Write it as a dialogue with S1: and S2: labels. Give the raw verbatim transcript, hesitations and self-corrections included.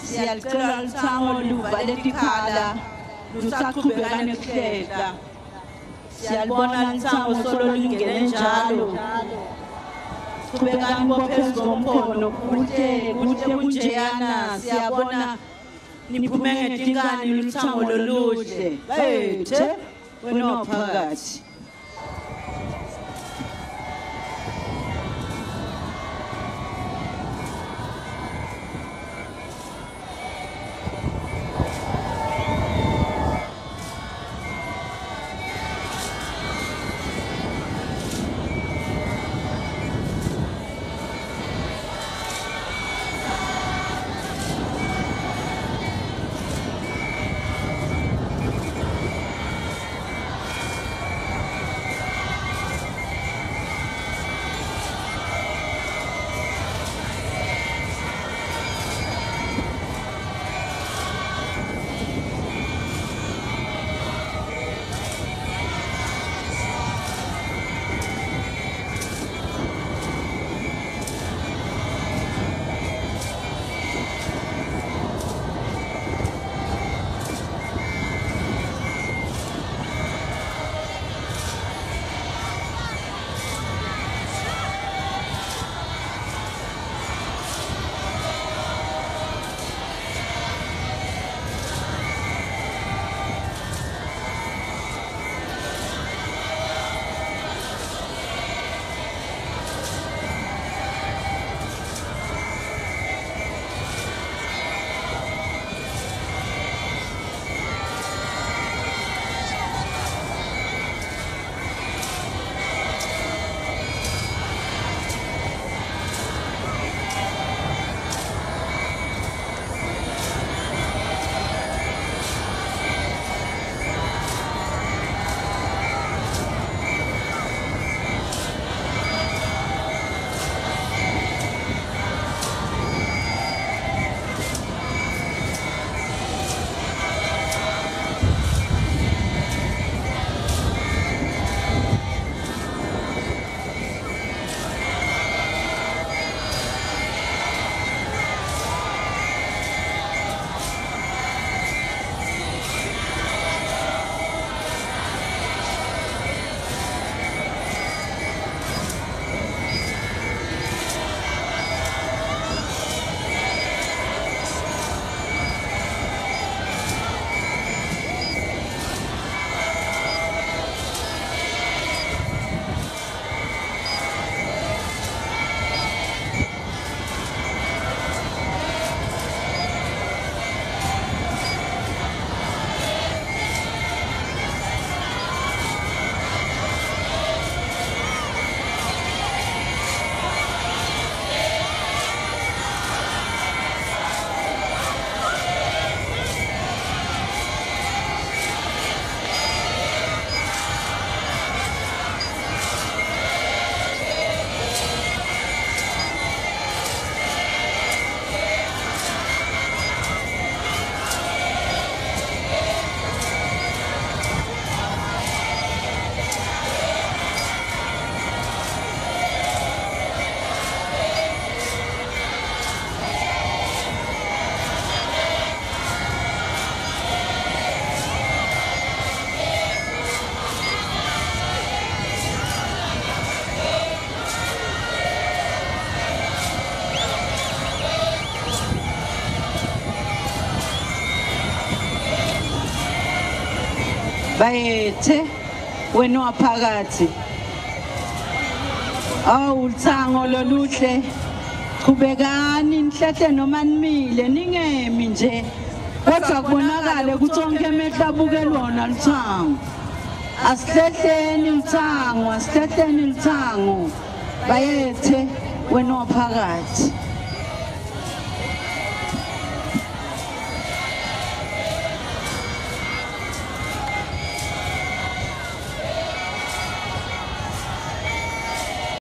S1: Siyacela Luthango luvale ikhala lusaqhubeka nekuhlela. Siyalibona Luthango solo lingene njalo. Qhubekani bophezulu zomkhono kuhle kuhle kunjeyana siyabona niphume ngetinkani Luthango loluhle. Bethe wena phakathi. Bayethe wena waphakathi. Awu Luthango loluhle. Qhubekani nihlahle noma nimile ningemi nje. Kodwa kubonakala ukuthi onke emehlo abuke lona Luthango. Asihlehleni Luthango, asihlehleni Luthango. Bayethe wena waphakathi.